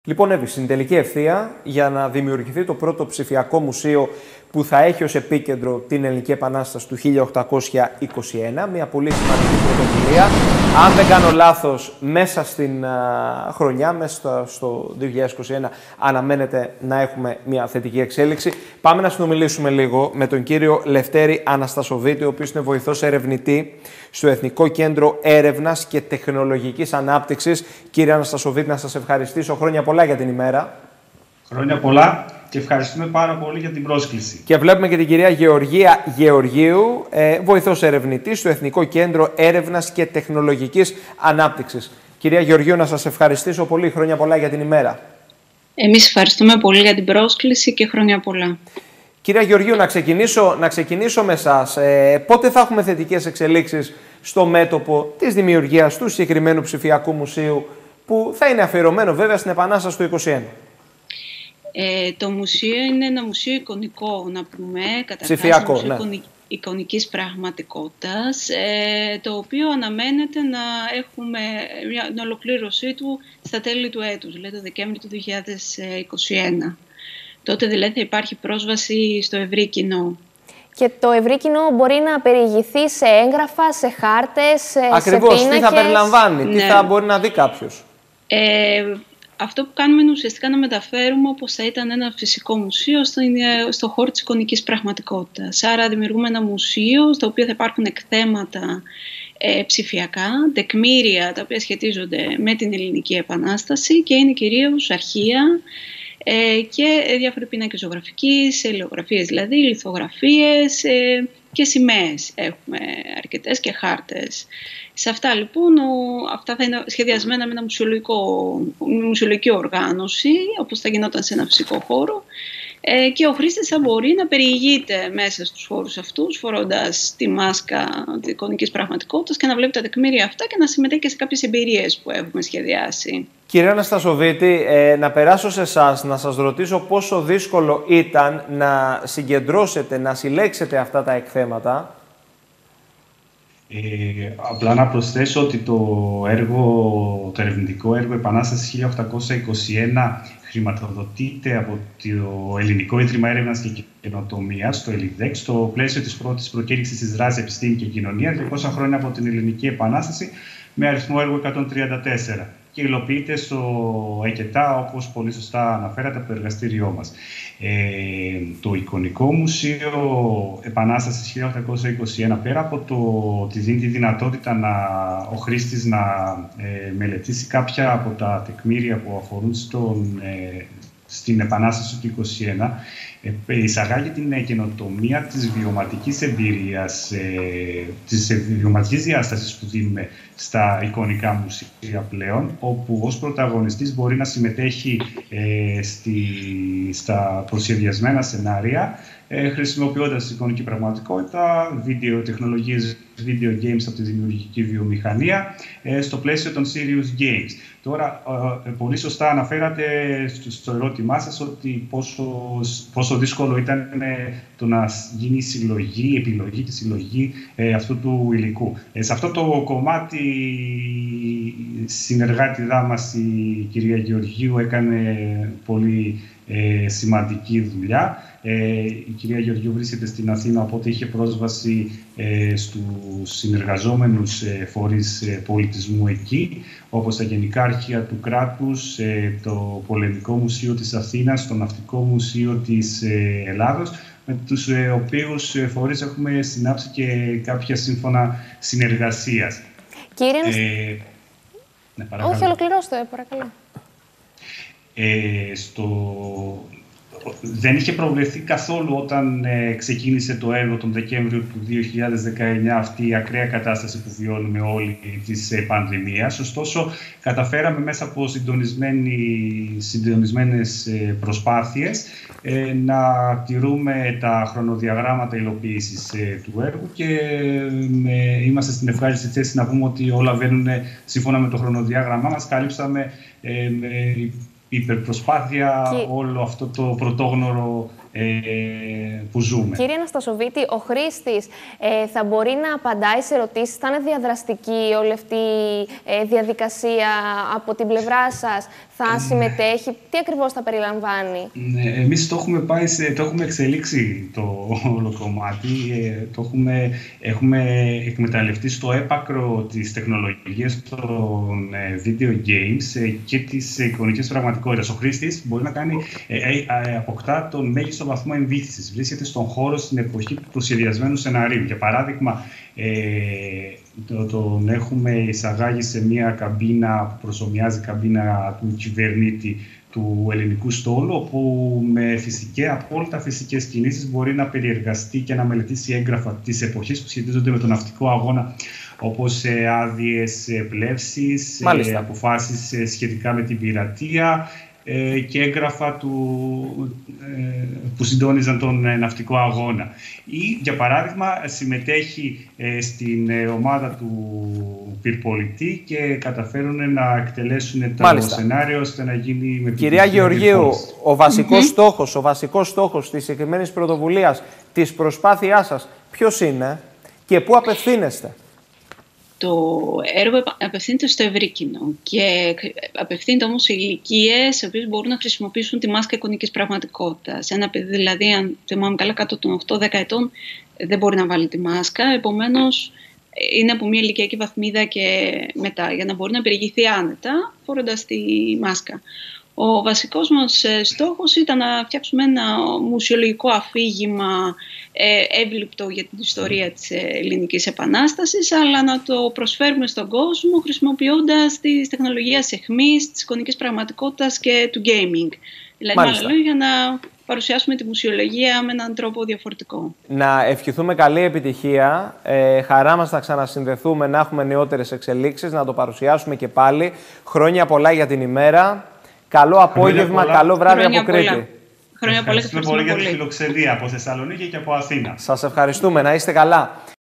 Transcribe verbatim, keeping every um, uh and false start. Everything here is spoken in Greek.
Λοιπόν, Εύη, στην τελική ευθεία για να δημιουργηθεί το πρώτο ψηφιακό μουσείο που θα έχει ως επίκεντρο την Ελληνική Επανάσταση του χίλια οκτακόσια είκοσι ένα, μια πολύ σημαντική πρωτοβουλία. Αν δεν κάνω λάθος, μέσα στην α, χρονιά, μέσα στο, στο δύο χιλιάδες είκοσι ένα, αναμένεται να έχουμε μια θετική εξέλιξη. Πάμε να συνομιλήσουμε λίγο με τον κύριο Λευτέρη Αναστασοβίτη, ο οποίος είναι βοηθός ερευνητή στο Εθνικό Κέντρο Έρευνας και Τεχνολογικής Ανάπτυξης. Κύριε Αναστασοβίτη, να σας ευχαριστήσω. Χρόνια πολλά για την ημέρα. Χρόνια πολλά και ευχαριστούμε πάρα πολύ για την πρόσκληση. Και βλέπουμε και την κυρία Γεωργία Γεωργίου, ε, βοηθός ερευνητής στο Εθνικό Κέντρο Έρευνας και Τεχνολογικής Ανάπτυξης. Κυρία Γεωργίου, να σας ευχαριστήσω πολύ. Χρόνια πολλά για την ημέρα. Εμείς ευχαριστούμε πολύ για την πρόσκληση και χρόνια πολλά. Κυρία Γεωργίου, να ξεκινήσω, να ξεκινήσω με εσάς. Ε, πότε θα έχουμε θετικές εξελίξεις στο μέτωπο της δημιουργίας του συγκεκριμένου ψηφιακού μουσείου, που θα είναι αφιερωμένο βέβαια στην Επανάσταση του είκοσι ένα. Ε, το μουσείο είναι ένα μουσείο εικονικό, να πούμε, καταρχάς, ψηφιακό, ένα μουσείο ναι. εικονικής πραγματικότητας, ε, το οποίο αναμένεται να έχουμε μια, μια ολοκλήρωσή του στα τέλη του έτους, δηλαδή το Δεκέμβριο του δύο χιλιάδες είκοσι ένα. Τότε δηλαδή θα υπάρχει πρόσβαση στο ευρύ κοινό. Και το ευρύ κοινό μπορεί να περιηγηθεί σε έγγραφα, σε χάρτες, Ακριβώς, σε πίνακες. τι θα περιλαμβάνει, ναι. τι θα μπορεί να δει κάποιος. Ε, αυτό που κάνουμε είναι ουσιαστικά να μεταφέρουμε όπως θα ήταν ένα φυσικό μουσείο στο, στο χώρο της εικονικής πραγματικότητας. Άρα δημιουργούμε ένα μουσείο στο οποίο θα υπάρχουν εκθέματα ε, ψηφιακά, τεκμήρια τα οποία σχετίζονται με την Ελληνική Επανάσταση και είναι κυρίως αρχεία ε, και διάφοροι πίνακες ζωγραφικής, ελαιογραφίες δηλαδή, λιθογραφίες ε, και σημαίες. Έχουμε αρκετές και χάρτες. Σε αυτά λοιπόν, ο, αυτά θα είναι σχεδιασμένα με ένα μουσιολογική οργάνωση, όπως θα γινόταν σε ένα φυσικό χώρο, ε, και ο χρήστης θα μπορεί να περιηγείται μέσα στους χώρους αυτούς, φορώντας τη μάσκα της εικονικής πραγματικότητας και να βλέπει τα τεκμήρια αυτά και να συμμετέχει και σε κάποιες εμπειρίες που έχουμε σχεδιάσει. Κύριε Αναστασοβίτη, ε, να περάσω σε εσάς, να σας ρωτήσω πόσο δύσκολο ήταν να συγκεντρώσετε, να συλλέξετε αυτά τα εκθέματα. Ε, απλά να προσθέσω ότι το, έργο, το ερευνητικό έργο Επανάσταση χίλια οκτακόσια είκοσι ένα χρηματοδοτείται από το Ελληνικό Ίδρυμα Έρευνας και Καινοτομίας, το ΕΛΙΔΕΚ, στο πλαίσιο της πρώτης προκήρυξης της δράσης Επιστήμη και Κοινωνία, διακόσια χρόνια από την Ελληνική Επανάσταση, με αριθμό έργο εκατόν τριάντα τέσσερα. Και υλοποιείται στο ΕΚΕΤΑ, όπως πολύ σωστά αναφέρατε, από το εργαστήριό μας. Ε, το εικονικό μουσείο Επανάστασης χίλια οκτακόσια είκοσι ένα, πέρα από το ότι δίνει τη δυνατότητα να, ο χρήστης να ε, μελετήσει κάποια από τα τεκμήρια που αφορούν στον, ε, στην Επανάσταση του είκοσι ένα, ε, εισαγάγει την καινοτομία της βιωματικής εμπειρίας, ε, της βιωματικής διάστασης που δίνουμε στα εικονικά μουσεία πλέον, όπου ως πρωταγωνιστής μπορεί να συμμετέχει ε, στη, στα προσχεδιασμένα σενάρια, ε, χρησιμοποιώντας εικονική πραγματικότητα, βίντεο τεχνολογίες, video games από τη δημιουργική βιομηχανία, ε, στο πλαίσιο των serious games. Τώρα, ε, πολύ σωστά αναφέρατε στο, στο ερώτημά σας ότι πόσο, πόσο δύσκολο ήταν ε, το να γίνει η συλλογή, η επιλογή και συλλογή ε, αυτού του υλικού. Ε, σε αυτό το κομμάτι η συνεργάτηδά μας, η κυρία Γεωργίου, έκανε πολύ ε, σημαντική δουλειά. Ε, η κυρία Γεωργίου βρίσκεται στην Αθήνα, οπότε είχε πρόσβαση ε, στους συνεργαζόμενους ε, φορείς ε, πολιτισμού εκεί, όπως τα Γενικά Αρχεία του Κράτους, ε, το Πολεμικό Μουσείο της Αθήνας, το Ναυτικό Μουσείο της ε, Ελλάδος, με τους ε, οποίους ε, φορείς έχουμε συνάψει και κάποια σύμφωνα συνεργασίας. Κύριε Ε, ναι, παρακαλώ. Όχι, ολοκληρώστε, παρακαλώ. Ε, στο... Δεν είχε προβλεφθεί καθόλου όταν ε, ξεκίνησε το έργο τον Δεκέμβριο του δύο χιλιάδες δεκαεννιά αυτή η ακραία κατάσταση που βιώνουμε όλοι της ε, πανδημίας. Ωστόσο, καταφέραμε μέσα από συντονισμένες ε, προσπάθειες ε, να τηρούμε τα χρονοδιαγράμματα υλοποίησης ε, του έργου και ε, είμαστε στην ευχάριστη θέση να πούμε ότι όλα βαίνουν σύμφωνα με το χρονοδιάγραμμά μας. Καλύψαμε ε, με υπερπροσπάθεια και... όλο αυτό το πρωτόγνωρο ε, που ζούμε. Κύριε Αναστασοβίτη, ο χρήστης ε, θα μπορεί να απαντάει σε ερωτήσεις, θα είναι διαδραστική όλη αυτή η ε, διαδικασία από την πλευρά σας, θα συμμετέχει, τι ακριβώς θα περιλαμβάνει? Ναι, εμείς το έχουμε, πάει σε, το έχουμε εξελίξει το όλο κομμάτι, ε, το έχουμε, έχουμε εκμεταλλευτεί στο έπακρο της τεχνολογίας των ε, video games ε, και της εικονικής πραγματικότητας. Ο χρήστης μπορεί να κάνει, ε, ε, αποκτά τον μέγιστο βαθμό εμβύθισης. Βρίσκεται στον χώρο, στην εποχή του σχεδιασμένου σεναρίου. Για παράδειγμα, ε, το, τον έχουμε εισαγάγει σε μια καμπίνα που προσωμιάζει καμπίνα του κυβερνήτη του ελληνικού στόλου, όπου με φυσικές, απόλυτα φυσικές κινήσεις μπορεί να περιεργαστεί και να μελετήσει έγγραφα της εποχής που σχετίζονται με τον ναυτικό αγώνα, όπως άδειες πλεύσης, αποφάσεις σχετικά με την πειρατεία και έγγραφα του, που συντόνιζαν τον ναυτικό αγώνα. Ή, για παράδειγμα, συμμετέχει στην ομάδα του πυρπολιτή και καταφέρουν να εκτελέσουν το Μάλιστα. σενάριο ώστε να γίνει με Κυρία Γεωργίου, ο βασικός, mm-hmm. στόχος, ο βασικός στόχος της συγκεκριμένης πρωτοβουλίας, της προσπάθειάς σας, ποιος είναι και πού απευθύνεστε? Το έργο απευθύνεται στο ευρύ κοινό και απευθύνεται όμως σε ηλικίες οι οποίες μπορούν να χρησιμοποιήσουν τη μάσκα εικονικής πραγματικότητας. Ένα παιδί, δηλαδή, αν θυμάμαι καλά, κάτω των οκτώ δέκα ετών δεν μπορεί να βάλει τη μάσκα, επομένως είναι από μια ηλικιακή βαθμίδα και μετά, για να μπορεί να περιηγηθεί άνετα φορώντας τη μάσκα. Ο βασικός μας στόχος ήταν να φτιάξουμε ένα μουσιολογικό αφήγημα ε, εύληπτο για την ιστορία της Ελληνικής Επανάστασης, αλλά να το προσφέρουμε στον κόσμο χρησιμοποιώντας τις τεχνολογίες αιχμής, της εικονικής πραγματικότητας και του gaming. Δηλαδή, με άλλα λόγια, για να παρουσιάσουμε τη μουσιολογία με έναν τρόπο διαφορετικό. Να ευχηθούμε καλή επιτυχία. Ε, χαρά μας να ξανασυνδεθούμε, να έχουμε νεότερες εξελίξεις, να το παρουσιάσουμε και πάλι. Χρόνια πολλά για την ημέρα. Καλό απόγευμα, καλό βράδυ από Κρήτη. Χρόνια πολλά και ευχαριστούμε πολύ για τη φιλοξενία από Θεσσαλονίκη και από Αθήνα. Σας ευχαριστούμε. Να είστε καλά.